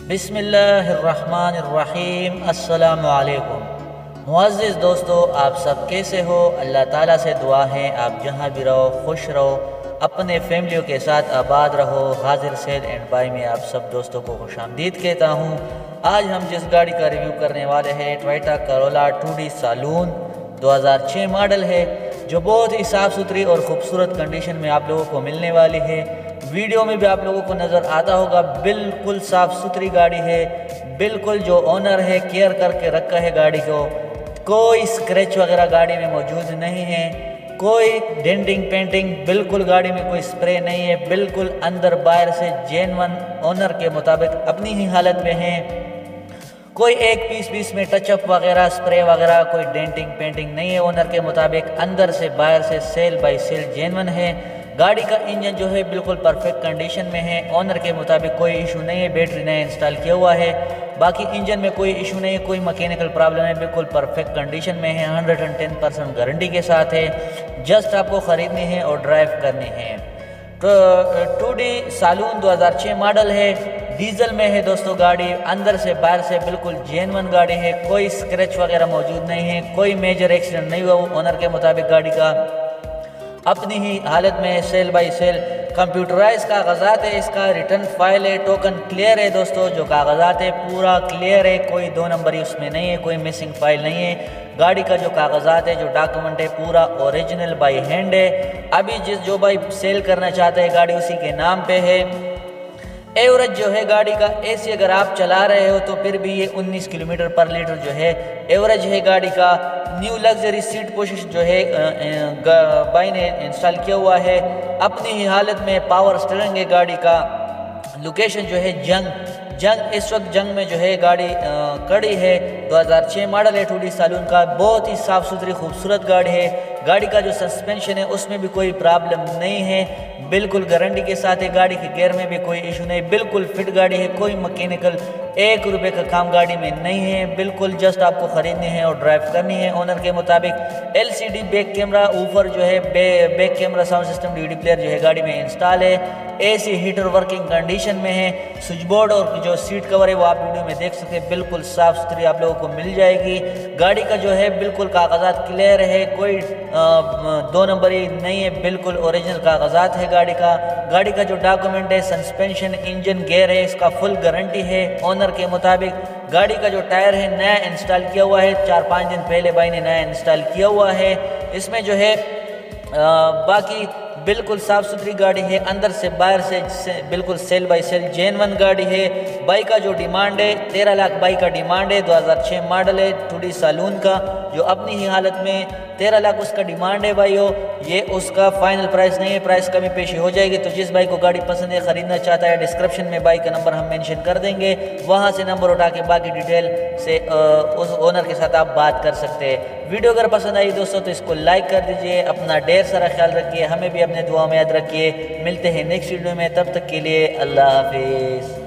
बिस्मिल्लाहिर्रहमानिर्रहीम। अस्सलामु अलैकुम। मुअज़्ज़िज़ दोस्तों, आप सब कैसे हो? अल्लाह ताला से दुआ है आप जहाँ भी रहो खुश रहो, अपने फैमिलियों के साथ आबाद रहो। हाजिर सेल एंड बाई में आप सब दोस्तों को खुशामदीद कहता हूँ। आज हम जिस गाड़ी का रिव्यू करने वाले हैं Toyota Corolla 2D salon 2006 model है, जो बहुत ही साफ़ सुथरी और ख़ूबसूरत कंडीशन में आप लोगों को मिलने वाली है। वीडियो में भी आप लोगों को नज़र आता होगा, बिल्कुल साफ़ सुथरी गाड़ी है। बिल्कुल जो ओनर है केयर करके रखा है गाड़ी को। कोई स्क्रैच वगैरह गाड़ी में मौजूद नहीं है, कोई डेंटिंग पेंटिंग बिल्कुल गाड़ी में कोई स्प्रे नहीं है। बिल्कुल अंदर बाहर से जेन्युइन ओनर के मुताबिक अपनी ही हालत में है। कोई एक पीस में टचअप वगैरह स्प्रे वगैरह कोई डेंटिंग पेंटिंग नहीं है। ओनर के मुताबिक अंदर से बाहर से सेल बाय सेल जेन्युइन है। गाड़ी का इंजन जो है बिल्कुल परफेक्ट कंडीशन में है। ओनर के मुताबिक कोई इशू नहीं है, बैटरी नया इंस्टॉल किया हुआ है। बाकी इंजन में कोई इशू नहीं है, कोई मैकेनिकल प्रॉब्लम है, बिल्कुल परफेक्ट कंडीशन में है। 110% गारंटी के साथ है। जस्ट आपको ख़रीदनी है और ड्राइव करनी है। तो 2D सैलून 2006 मॉडल है, डीजल में है दोस्तों। गाड़ी अंदर से बाहर से बिल्कुल जेन्युइन गाड़ी है, कोई स्क्रैच वगैरह मौजूद नहीं है, कोई मेजर एक्सीडेंट नहीं हुआ ओनर के मुताबिक। गाड़ी का अपनी ही हालत में सेल बाय सेल कंप्यूटराइज कागजात है। इसका रिटर्न फाइल है, टोकन क्लियर है दोस्तों। जो कागजात है पूरा क्लियर है, कोई दो नंबरी उसमें नहीं है, कोई मिसिंग फाइल नहीं है। गाड़ी का जो कागजात है, जो डॉक्यूमेंट है, पूरा ओरिजिनल बाय हैंड है। अभी जो भाई सेल करना चाहते हैं गाड़ी उसी के नाम पे है। एवरेज जो है गाड़ी का ऐसे अगर आप चला रहे हो तो फिर भी ये 19 किलोमीटर पर लीटर जो है एवरेज है गाड़ी का। न्यू लग्जरी सीट पोजिशन जो है भाई ने इंस्टॉल किया हुआ है। अपनी ही हालत में पावर स्टीयरिंग है गाड़ी का। लोकेशन जो है जंग इस वक्त जंग में जो है गाड़ी खड़ी है। 2006 मॉडल है 2D सैलून का। बहुत ही साफ़ सुथरी खूबसूरत गाड़ी है। गाड़ी का जो सस्पेंशन है उसमें भी कोई प्रॉब्लम नहीं है, बिल्कुल गारंटी के साथ है। गाड़ी के गियर में भी कोई इशू नहीं, बिल्कुल फिट गाड़ी है। कोई मैकेनिकल 1 रुपये का काम गाड़ी में नहीं है। बिल्कुल जस्ट आपको ख़रीदनी है और ड्राइव करनी है। ओनर के मुताबिक LCD बैक कैमरा, ऊपर जो है back camera, sound system, DVD player जो है गाड़ी में इंस्टॉल है। AC हीटर वर्किंग कंडीशन में है। स्विच बोर्ड और जो सीट कवर है वो आप वीडियो में देख सकते हैं, बिल्कुल साफ़ सुथरी आप लोगों को मिल जाएगी। गाड़ी का जो है बिल्कुल कागजात क्लियर है, कोई 2 नंबरी नहीं है, बिल्कुल ओरिजिनल कागजात है गाड़ी का। गाड़ी का जो डॉक्यूमेंट है, सस्पेंशन, इंजन, गियर है, इसका फुल गारंटी है ओनर के मुताबिक। गाड़ी का जो टायर है नया इंस्टॉल किया हुआ है, 4-5 दिन पहले भाई ने नया इंस्टॉल किया हुआ है। इसमें जो है बाकी बिल्कुल साफ़ सुथरी गाड़ी है। अंदर से बाहर से बिल्कुल सेल बाय सेल जेन्युइन गाड़ी है। बाइक का जो डिमांड है 13 लाख बाइक का डिमांड है। 2006 मॉडल है 2D सैलून का, जो अपनी ही हालत में 13 लाख उसका डिमांड है भाई। ये उसका फाइनल प्राइस नहीं है, प्राइस कमी पेशी हो जाएगी। तो जिस भाई को गाड़ी पसंद है, ख़रीदना चाहता है, डिस्क्रिप्शन में बाइक का नंबर हम मेंशन कर देंगे, वहाँ से नंबर उठा के बाकी डिटेल से उस ओनर के साथ आप बात कर सकते हैं। वीडियो अगर पसंद आई दोस्तों तो इसको लाइक कर दीजिए। अपना ढेर सारा ख्याल रखिए, हमें भी अपने दुआ में याद रखिए। मिलते हैं नेक्स्ट वीडियो में, तब तक के लिए अल्लाह हाफिज़।